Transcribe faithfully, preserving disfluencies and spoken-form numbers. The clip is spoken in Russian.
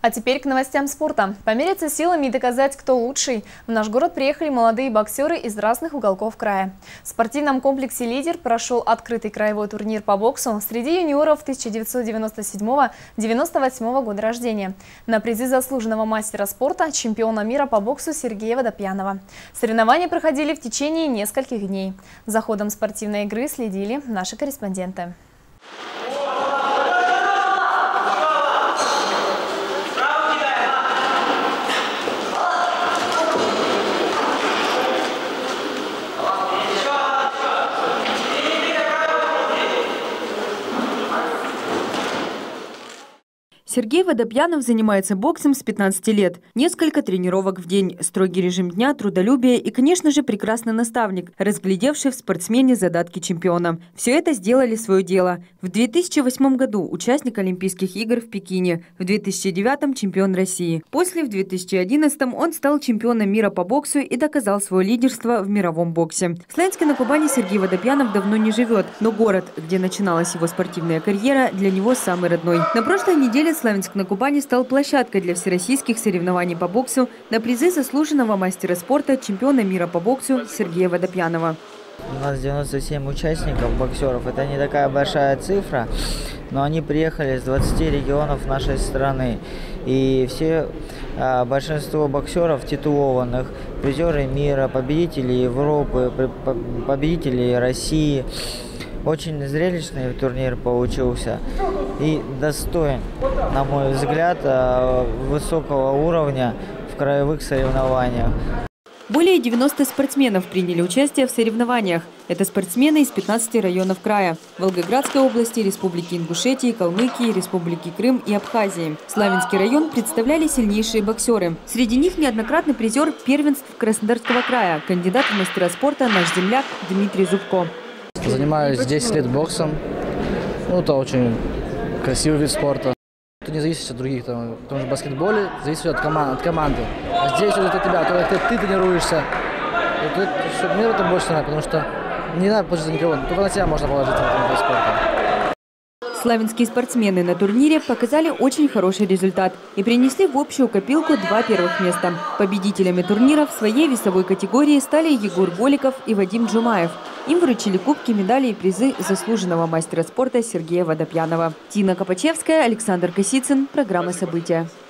А теперь к новостям спорта. Помериться силами и доказать, кто лучший. В наш город приехали молодые боксеры из разных уголков края. В спортивном комплексе «Лидер» прошел открытый краевой турнир по боксу среди юниоров тысяча девятьсот девяносто седьмого — девяносто восьмого года рождения. На призы заслуженного мастера спорта, чемпиона мира по боксу Сергея Водопьянова. Соревнования проходили в течение нескольких дней. За ходом спортивной игры следили наши корреспонденты. Сергей Водопьянов занимается боксом с пятнадцати лет. Несколько тренировок в день, строгий режим дня, трудолюбие и, конечно же, прекрасный наставник, разглядевший в спортсмене задатки чемпиона. Все это сделали свое дело. В две тысячи восьмом году участник Олимпийских игр в Пекине, в две тысячи девятом чемпион России. После, в две тысячи одиннадцатом, он стал чемпионом мира по боксу и доказал свое лидерство в мировом боксе. В Славянске на Кубани Сергей Водопьянов давно не живет, но город, где начиналась его спортивная карьера, для него самый родной. На прошлой неделе Славянск на Кубани стал площадкой для всероссийских соревнований по боксу на призы заслуженного мастера спорта, чемпиона мира по боксу Сергея Водопьянова. У нас девяносто семь участников, боксеров. Это не такая большая цифра, но они приехали из двадцати регионов нашей страны. И все, большинство боксеров титулованных, призеры мира, победители Европы, победители России. Очень зрелищный турнир получился и достоин, на мой взгляд, высокого уровня в краевых соревнованиях. Более девяноста спортсменов приняли участие в соревнованиях. Это спортсмены из пятнадцати районов края – Волгоградской области, Республики Ингушетии, Калмыкии, Республики Крым и Абхазии. Славянский район представляли сильнейшие боксеры. Среди них неоднократный призер первенств Краснодарского края, кандидат в мастера спорта наш земляк Дмитрий Зубко. Занимаюсь десять лет боксом. Ну, это очень красивый вид спорта. Это не зависит от других, там, потому что в баскетболе зависит от, команд, от команды. А здесь вот от тебя, то ты, ты тренируешься. И тут, мне это больше нравится, потому что не надо положить на никого, только на себя можно положить в этом виде спорта. Славянские спортсмены на турнире показали очень хороший результат и принесли в общую копилку два первых места. Победителями турнира в своей весовой категории стали Егор Голиков и Вадим Джумаев. Им вручили кубки, медали и призы заслуженного мастера спорта Сергея Водопьянова. Тина Копачевская, Александр Косицын. Программа «События».